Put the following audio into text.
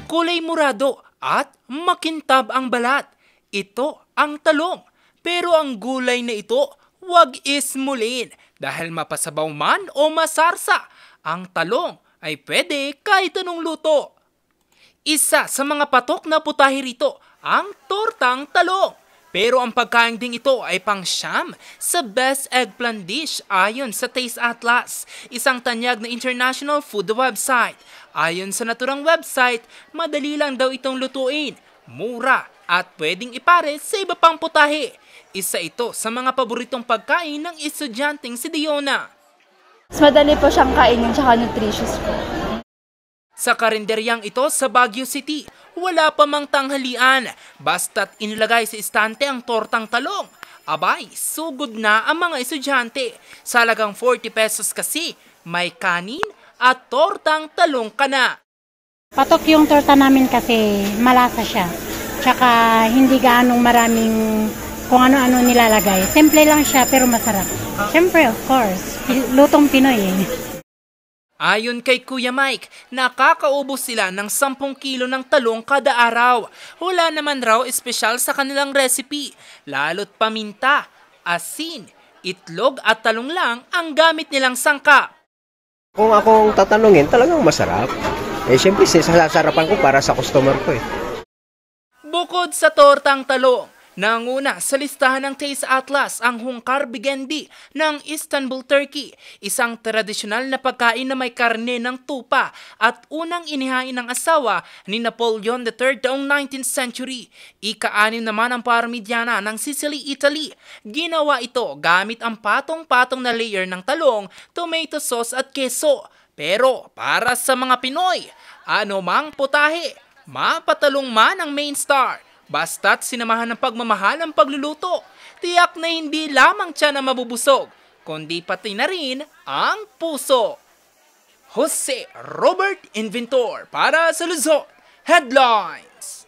Kulay murado at makintab ang balat. Ito ang talong. Pero ang gulay na ito, wag ismulin dahil mapasabaw man o masarsa. Ang talong ay pwede kahit anong luto. Isa sa mga patok na putahe rito, ang tortang talong. Pero ang pagkain ding ito ay pang-siyam sa Best Eggplant Dish ayon sa Taste Atlas, isang tanyag na international food website. Ayon sa naturang website, madali lang daw itong lutuin, mura at pwedeng ipare sa iba pang putahe. Isa ito sa mga paboritong pagkain ng estudyanteng si Diona. Mas madali po siyang kainin tsaka nutritious po. Sa karinderyang ito sa Baguio City, wala pa mang tanghalian, basta't inilagay sa istante ang tortang talong. Abay, sugod na ang mga estudyante. Sa halagang 40 pesos kasi, may kanin at tortang talong ka na. Patok yung torta namin kasi malasa siya. Tsaka hindi gaanong maraming kung ano-ano nilalagay. Simple lang siya pero masarap. Siyempre, of course, lutong Pinoy eh. Ayon kay Kuya Mike, nakakaubos sila ng 10 kilo ng talong kada araw. Wala naman raw espesyal sa kanilang recipe, lalo't paminta, asin, itlog at talong lang ang gamit nilang sangkap. Kung akong tatanungin, talagang masarap. Siyempre, sasarapan ko para sa customer ko eh. Bukod sa tortang talong, nanguna sa listahan ng Taste Atlas ang hungkar bigendi ng Istanbul, Turkey, isang tradisyonal na pagkain na may karne ng tupa at unang inihain ng asawa ni Napoleon III taong 19th century. Ika-6 naman ang parmigiana ng Sicily, Italy. Ginawa ito gamit ang patong-patong na layer ng talong, tomato sauce at keso. Pero para sa mga Pinoy, anumang putahe, mapatalong man ang main star. Basta't sinamahan ng pagmamahal ang pagluluto, tiyak na hindi lamang tiyan na mabubusog, kundi pati na rin ang puso. Jose Robert Inventor para sa Luzon Headlines.